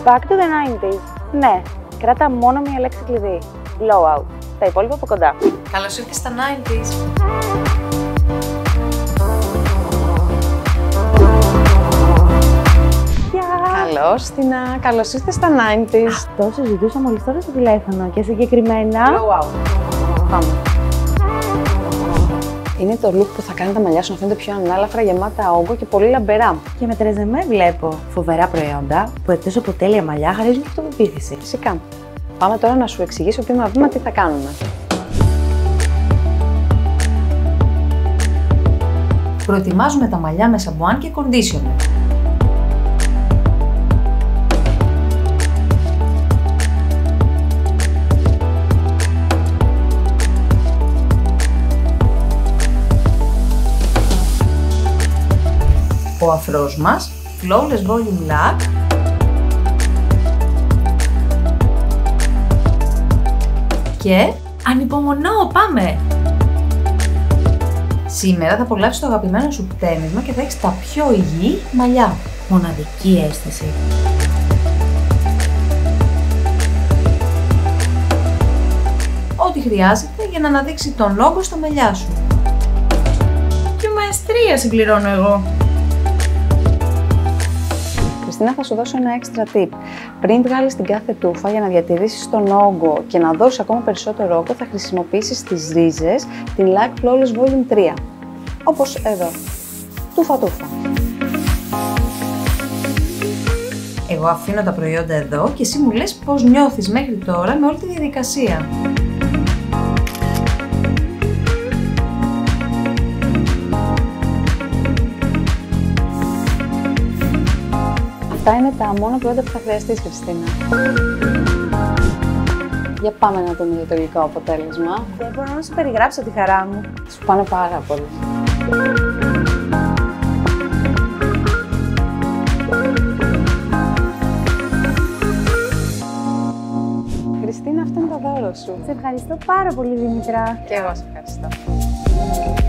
Back to the 90s. Ναι, κράτα μόνο μία λέξη κλειδί. Blowout. Τα υπόλοιπα από κοντά. Καλώς ήρθες στα 90s. Καλώς ήρθες στα 90s. Αυτό συζητούσα μόλις τώρα στο τηλέφωνο και συγκεκριμένα... Blowout. Πάμε. Είναι το look που θα κάνει τα μαλλιά σου να φαίνονται πιο ανάλαφρα, γεμάτα όγκο και πολύ λαμπερά. Και με τρεζεμέ βλέπω φοβερά προϊόντα που εκτός από τέλεια μαλλιά χαρίζουν και αυτοπεποίθηση. Φυσικά. Πάμε τώρα να σου εξηγήσω βήμα-βήμα τι θα κάνουμε. Προετοιμάζουμε τα μαλλιά με σαμπουάν και conditioner. Ο αφρός μας, Flawless Volume Lac, και ανυπομονώ, πάμε! Σήμερα θα απολαύσεις το αγαπημένο σου χτένισμα και θα έχεις τα πιο υγιή μαλλιά. Μοναδική αίσθηση. Ό,τι χρειάζεται για να αναδείξει τον όγκο στα μαλλιά σου. Και μαεστρία συμπληρώνω εγώ. Χριστίνα, θα σου δώσω ένα extra tip. Πριν βγάλεις την κάθε τούφα για να διατηρήσεις τον όγκο και να δώσεις ακόμα περισσότερο όγκο, θα χρησιμοποιήσεις τις ρίζες, την Lac Flawless Volume 3. Όπως εδώ. Τούφα-τούφα. Εγώ αφήνω τα προϊόντα εδώ και εσύ μου λες πώς νιώθεις μέχρι τώρα με όλη τη διαδικασία. Αυτά είναι τα μόνα προϊόντα που θα χρειαστείς, Χριστίνα. Για πάμε να δούμε το τελικό αποτέλεσμα. Δεν μπορώ να σου περιγράψω τη χαρά μου. Σου πάνε πάρα πολύ. Χριστίνα, αυτό είναι το δώρο σου. Σε ευχαριστώ πάρα πολύ, Δήμητρα. Και εγώ σε ευχαριστώ.